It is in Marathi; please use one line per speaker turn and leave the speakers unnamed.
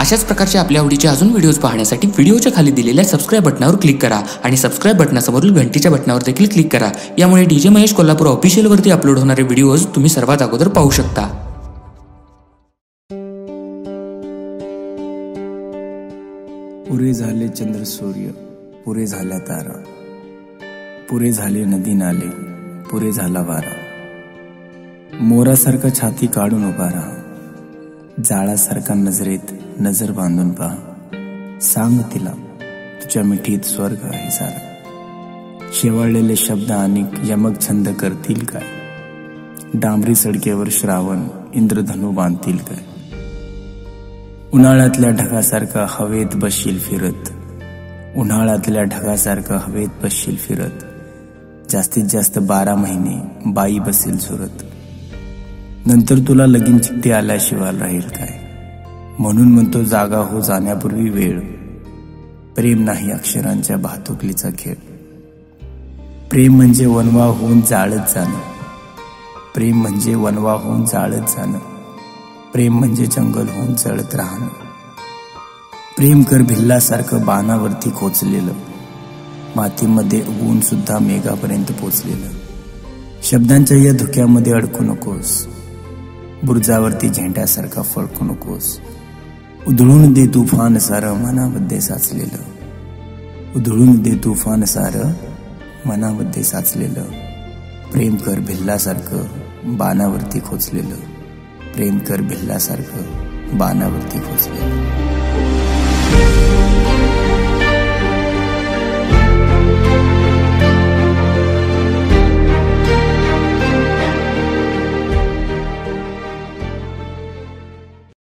अशाच प्रकारचे आपल्या आवडीचे अजून व्हिडिओज पाहण्यासाठी व्हिडिओच्या खाली दिलेल्या सबस्क्राइब बटनावर क्लिक करा आणि सबस्क्राइब बटनासमोरील घंटीच्या बटनावर देखील क्लिक करा। यामुळे डीजे महेश कोल्हापूर ऑफिशियल वरती अपलोड होणारे व्हिडिओज तुम्ही सर्वात अगोदर पाहू शकता।
पुरे झाले चंद्र सूर्य, पुरे झाल्या तारा, पुरे झाले नदी नाले, पुरे झाला वारा। मोरासारखा छाती काढून उभा राहा, जाळासारखा नजरेत नजर बांधून पहा। सांग तिला तुझ्या मिठीत स्वर्ग आहे सारा। शेवाळलेले शब्द आणि यमक छंद करतील काय? डांबरी सडकेवर श्रावण इंद्रधनु बांधतील काय? उन्हाळ्यातल्या ढगासारखा हवेत बसशील फिरत, उन्हाळ्यातल्या ढगासारखा हवेत बसशील फिरत। जास्तीत जास्त 12 महिने बाई बसेल झुरत। नंतर तुला लगीन चिठ्ठी आल्याशिवाय राहील काय? म्हणून म्हणतो जागा हो जाण्यापूर्वी वेळ। प्रेम नाही अक्षरांच्या भातुकलीचा खेळ। प्रेम म्हणजे वनवा होऊन जाळत जाणं, प्रेम म्हणजे वनवा होऊन जाळत जाणं, प्रेम म्हणजे जंगल होऊन जळत राहणं। प्रेम कर भिल्लासारखं बाणावरती खोचलेलं, मातीमध्ये उगवून सुद्धा मेघापर्यंत पोचलेलं। शब्दांच्या या धुक्यामध्ये अडकू नकोस, बुर्जावरती झेंड्यासारखा फळकू नकोस। उधळून दे तुफान सारं मनामध्ये साचलेलं, उधळून दे तुफान सारं मनामध्ये साचलेलं। प्रेम कर भिल्लासारखं बाणावरती खोचलेलं, प्रेम कर भिल्लासारखं बाणावरती खोचलेलं।